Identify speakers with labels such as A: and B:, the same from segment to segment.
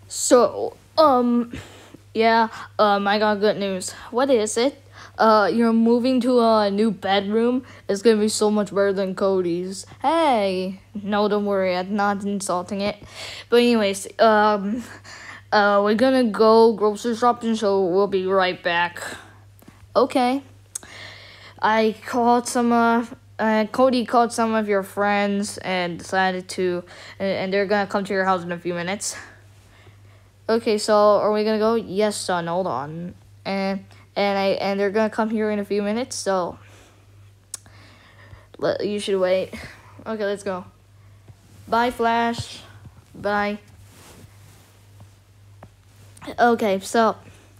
A: So, yeah, I got good news. What is it? You're moving to a new bedroom. It's gonna be so much better than Cody's. Hey, no, don't worry, I'm not insulting it. But anyways, we're gonna go grocery shopping, so we'll be right back. Okay. I called Cody called some of your friends and decided to, and they're gonna come to your house in a few minutes. Okay, so are we gonna go? Yes, son. Hold on, and they're gonna come here in a few minutes. So you should wait. Okay, let's go. Bye, Flash. Bye. Okay, so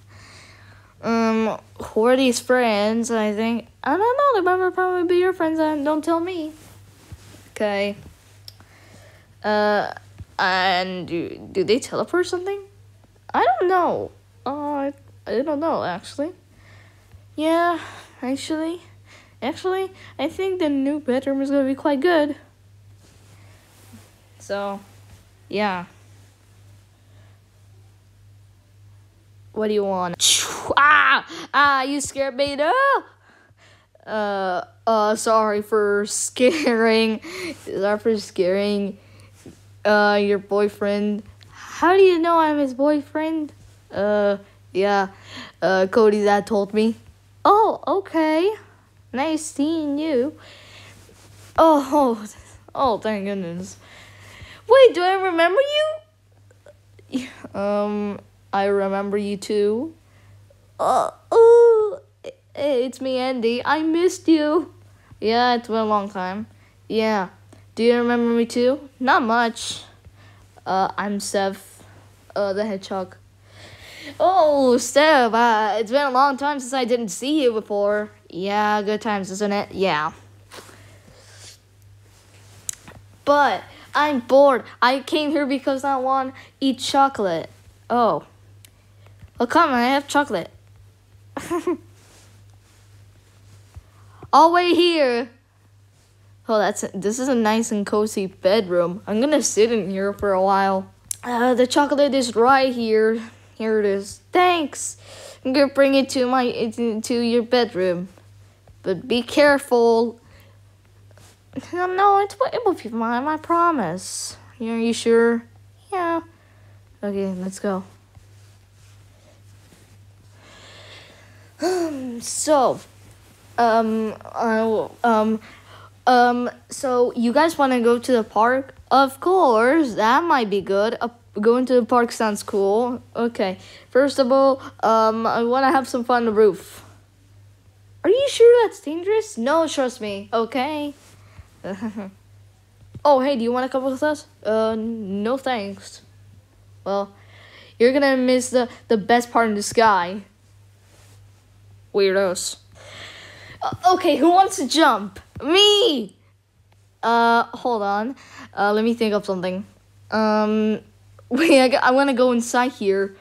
A: who are these friends? I don't know. They might probably be your friends. And don't tell me. Okay. And do they teleport something? I don't know. I don't know, actually. Yeah, actually, I think the new bedroom is gonna be quite good. So, yeah. What do you want? You scared me, no? Sorry for scaring your boyfriend. How do you know I'm his boyfriend? Yeah, Cody's dad told me. Oh, okay. Nice seeing you. Oh, thank goodness. Wait, do I remember you? I remember you too. Hey, it's me, Andy. I missed you. Yeah, it's been a long time. Yeah. Do you remember me too? Not much. I'm Seth, the hedgehog. Oh, Steph, it's been a long time since I didn't see you before. Yeah, good times, isn't it? Yeah. But I'm bored. I came here because I want to eat chocolate. Oh. Well, come on, I have chocolate. I'll wait here. Oh, this is a nice and cozy bedroom. I'm gonna sit in here for a while. The chocolate is right here. Here it is. Thanks. I'm gonna bring it to your bedroom, but be careful. No, it will be mine. I promise. Are you sure? Yeah. Okay, let's go. So, so you guys want to go to the park? Of course, that might be good. Going to the park sounds cool. Okay, first of all, I want to have some fun on the roof. Are you sure that's dangerous? No, trust me. Okay. Oh, hey, do you want to come with us? No thanks. Well, you're gonna miss the best part in the sky. Weirdos. Okay, who wants to jump? Me! Hold on. Let me think of something. Wait, I want to go inside here.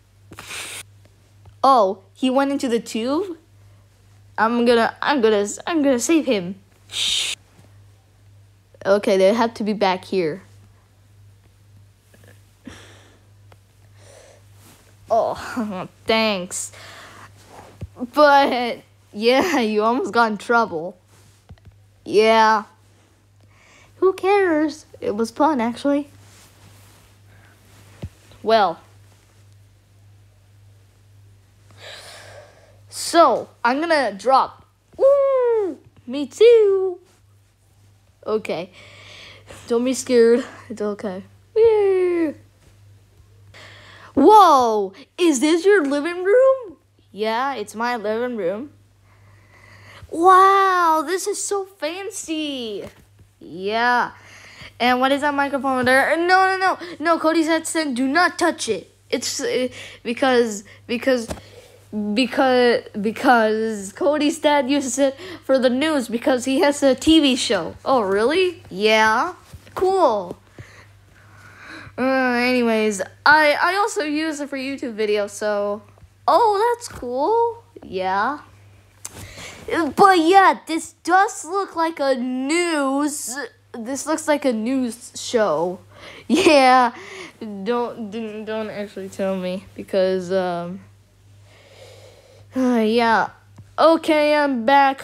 A: Oh, he went into the tube? I'm gonna save him. Shh. Okay, they have to be back here. Oh, thanks. But, yeah, you almost got in trouble. Yeah. Who cares? It was fun, actually. Well. So, I'm gonna drop. Woo! Me too. Okay. Don't be scared. It's okay. Woo! Whoa! Is this your living room? Yeah, it's my living room. Wow, this is so fancy. Yeah. And what is that microphone there? No, Cody said do not touch it. It's because Cody's dad uses it for the news because he has a TV show. Oh, really? Yeah. Cool. Anyways, I also use it for YouTube videos, so... Oh, that's cool. Yeah. But yeah, this does look like a news... This looks like a news show. Yeah, Don't actually tell me because yeah. Okay, I'm back.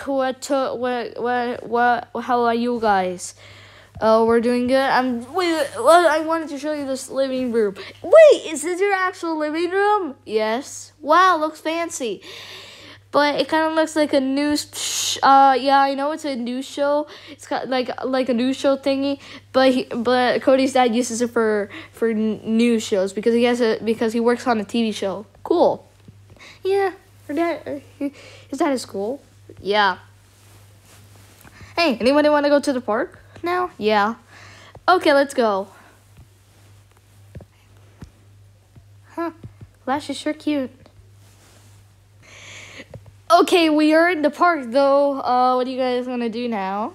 A: What? How are you guys? We're doing good. Well, I wanted to show you this living room. Wait, is this your actual living room? Yes. Wow, looks fancy. But it kind of looks like a news. Yeah, I know it's a news show. It's got like a news show thingy. But Cody's dad uses it for news shows because he works on a TV show. Cool. Yeah, his dad is cool. Yeah. Hey, anybody want to go to the park now? Yeah. Okay, let's go. Huh? Flash is sure cute. Okay, we are in the park though. What are you guys gonna do now?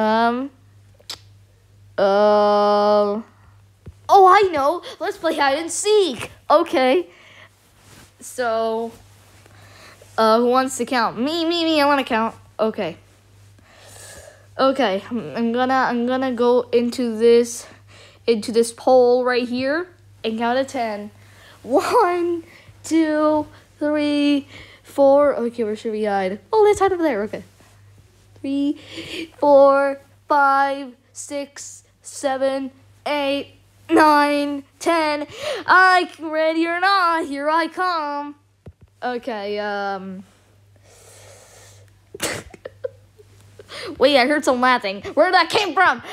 A: Oh, I know. Let's play hide and seek. Okay. So, who wants to count? Me. I want to count. Okay. Okay. I'm gonna go into this pole right here and count to 10. 1, 2, 3, 4. Okay, where should we hide? Oh, let's hide over there. Okay. 3, 4, 5, 6, 7, 8, 9, 10. I'm ready or not. Here I come. Okay. Wait, I heard some laughing. Where that came from?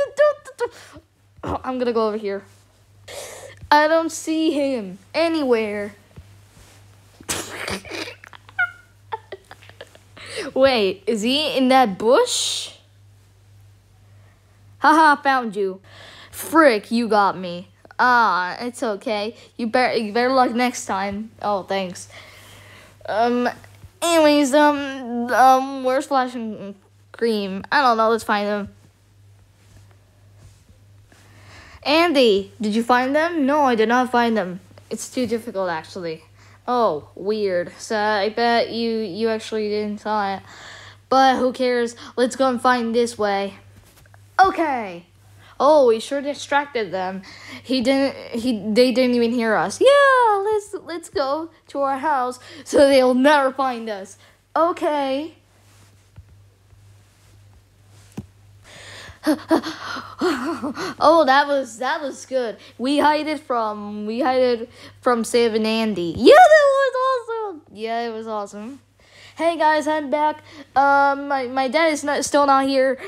A: Oh, I'm gonna go over here. I don't see him anywhere. Wait, is he in that bush? Haha, found you. Frick, you got me. Ah, it's okay. You better luck next time. Oh, thanks. Anyways, where's Flash and Cream? I don't know, let's find them. Andy, did you find them? No, I did not find them. It's too difficult, actually. Oh, weird. So I bet you actually didn't saw it. But who cares? Let's go and find this way. Okay. Oh, we sure distracted them. They didn't even hear us. Yeah, let's go to our house so they'll never find us. Okay. Oh, that was good. We hid from Save and Andy. Yeah, that was awesome. Yeah, it was awesome. Hey guys, I'm back. My dad is still not here.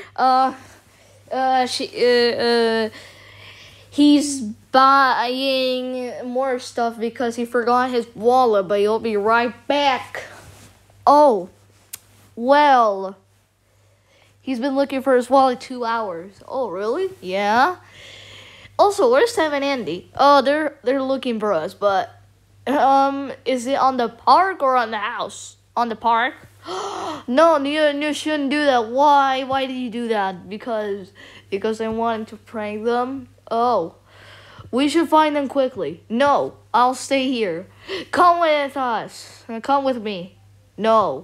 A: He's buying more stuff because he forgot his wallet, but he'll be right back. Oh, well. He's been looking for his wallet 2 hours. Oh, really? Yeah. Also, where's Sam and Andy? Oh, they're looking for us, but is it on the park or on the house? On the park? No, you shouldn't do that. Why? Why did you do that? Because I wanted to prank them. Oh, we should find them quickly. No, I'll stay here. Come with us. Come with me. No.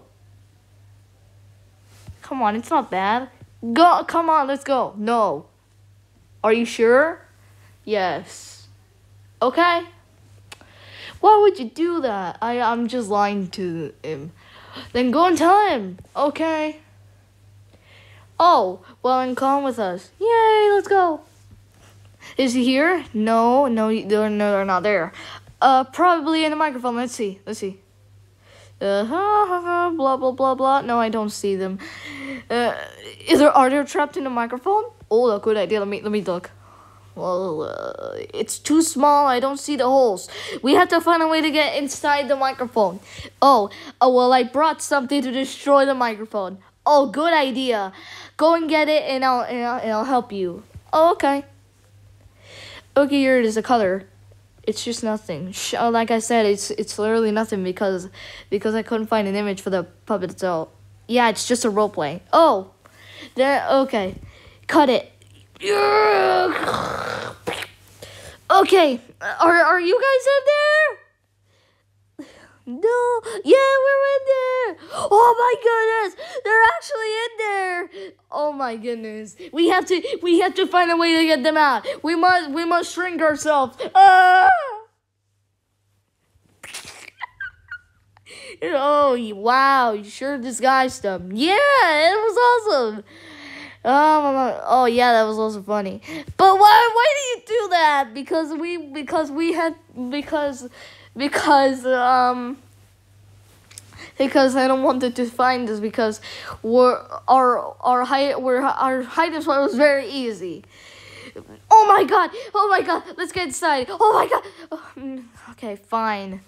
A: Come on, it's not bad. Go, come on, let's go. No. Are you sure? Yes. Okay. Why would you do that? I'm just lying to him. Then go and tell him. Okay. Oh, well, then come with us. Yay, let's go. Is he here? No, they're not there. Probably in the microphone. Let's see. Blah blah blah blah. No, I don't see them. Are they trapped in the microphone? Oh, a good idea. Let me look. Well, it's too small. I don't see the holes. We have to find a way to get inside the microphone. Oh, well, I brought something to destroy the microphone. Oh, good idea. Go and get it, and I'll help you. Oh, okay. Okay, here it is. A color. It's just nothing. Like I said, it's literally nothing because I couldn't find an image for the puppet itself. Yeah, it's just a role play. Oh, there. Okay, cut it. Okay, are you guys in there? No, yeah, we're in there. Oh my goodness, they're actually in there. Oh my goodness, we have to find a way to get them out. We must shrink ourselves. Ah! Oh wow, you sure disguised them. Yeah, it was awesome. Oh yeah, that was also funny. But why do you do that? Because I don't want it to find us because our hiding spot was very easy. Oh my god! Let's get inside. Oh my god! Okay, fine.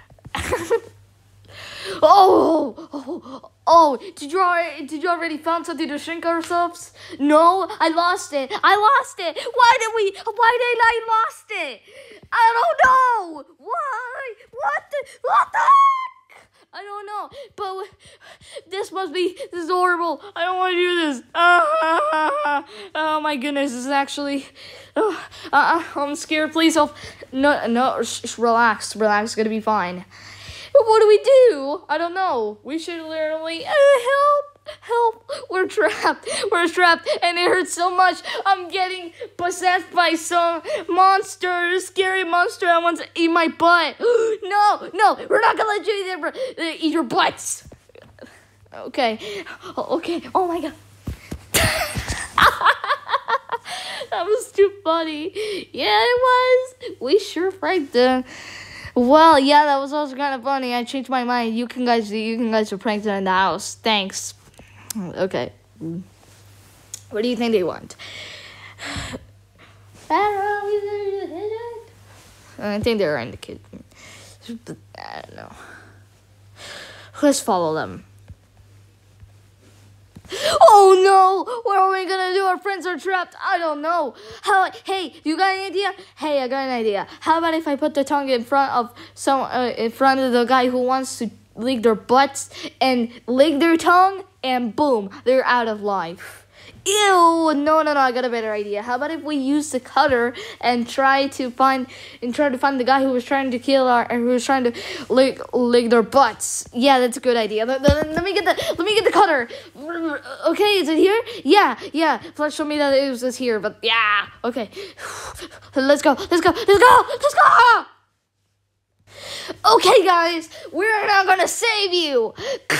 A: Oh! Did you already found something to shrink ourselves? No, I lost it. Why did I lost it? I don't know. Why? What the heck? I don't know. But this is horrible. I don't want to do this. Oh my goodness, this is actually. I'm scared. Please help. No. Relax. It's gonna be fine. But what do we do? I don't know. We should literally help. We're trapped, and it hurts so much. I'm getting possessed by some monster, scary monster that wants to eat my butt. No, we're not gonna let you eat your butts. Okay. Oh my god. That was too funny. Yeah, it was. We sure pranked them. Well, yeah, that was also kind of funny. I changed my mind. You can guys were pranked in the house. Thanks. Okay. What do you think they want? I think they're in the kitchen. I don't know. Let's follow them. Oh no! What are we gonna do? Our friends are trapped. I don't know. Hey, you got an idea? Hey, I got an idea. How about if I put the tongue in front of the guy who wants to lick their butts and lick their tongue, and boom, they're out of life. Ew! No, I got a better idea. How about if we use the cutter and try to find the guy who was trying to kill who was trying to lick their butts? Yeah, that's a good idea. Let me get the cutter. Okay, is it here? Yeah. Flash showed me that it was here, but yeah. Okay, let's go. Okay, guys, we're not gonna save you.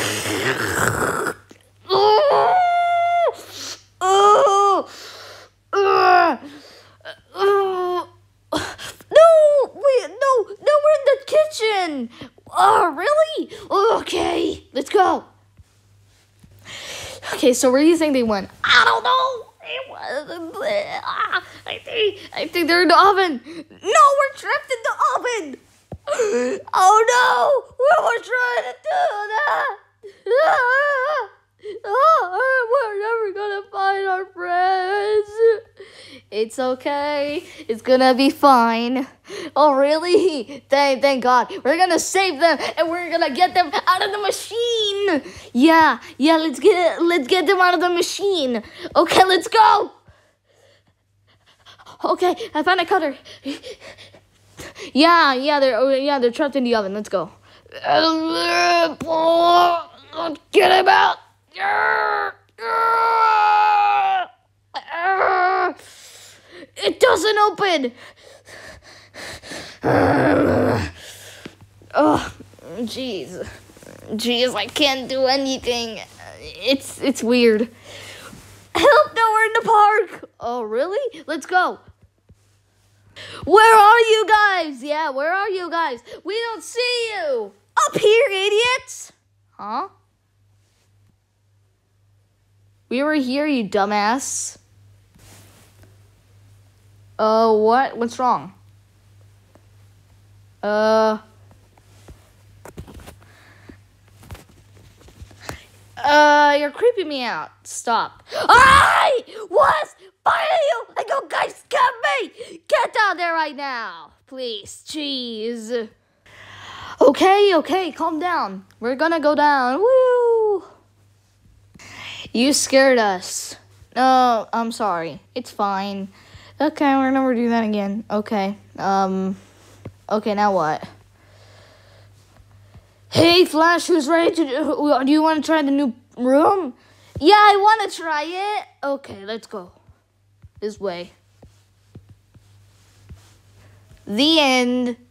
A: No, we're in the kitchen. Oh, really? Okay, let's go. Okay, so where do you think they went? I don't know. I think they're in the oven. No, we're trapped in the oven. Oh no, we were trying to do that. We're never gonna find our friends. It's okay. It's gonna be fine. Oh, really? Thank God. We're gonna save them, and we're gonna get them out of the machine. Yeah. Let's get them out of the machine. Okay, let's go. Okay, I found a cutter. Yeah, they're trapped in the oven. Let's go. Get him out. It doesn't open. Oh, jeez, I can't do anything. It's weird. Help! No, we're in the park. Oh, really? Let's go. Where are you guys? Yeah, where are you guys? We don't see you. Up here, idiots. Huh? We were here, you dumbass. What? What's wrong? You're creeping me out. Stop. I was fighting you! I go, guys, get me! Get down there right now! Please, jeez. Okay, calm down. We're gonna go down. Woo! You scared us. No, I'm sorry. It's fine. Okay, we're never do that again. Okay. Okay, now what? Hey, Flash, who's ready to do you want to try the new room? Yeah, I want to try it. Okay, let's go. This way. The end.